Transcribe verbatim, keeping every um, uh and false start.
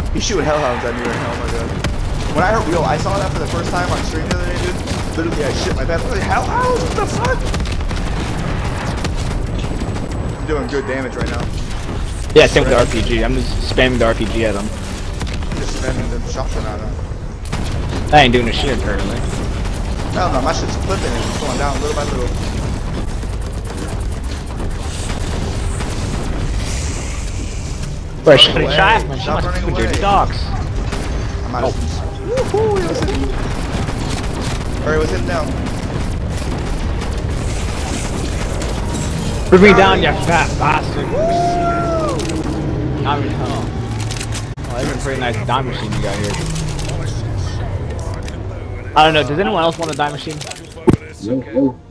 He's shooting hellhounds at me right now, oh my god. When I heard, yo, I saw that for the first time on stream the other day, dude. Literally, I shit my pants. Like, hellhounds? What the fuck? I'm doing good damage right now. Yeah, same with the R P G. I'm just spamming the R P G at him. Just spamming the shotgun at him. I ain't doing a shit currently. Hell no, my shit's flipping and it's going down little by little. Bro, shut it, shot, man. Stop running away. Dirty dogs. I'm out of oh. Woohoo, he was hitting. Alright, was hitting down. Bring me down, you fat bastard. Diamond, oh. Oh, that's a pretty nice dime machine you got here. I don't know, does anyone else want a dime machine? No.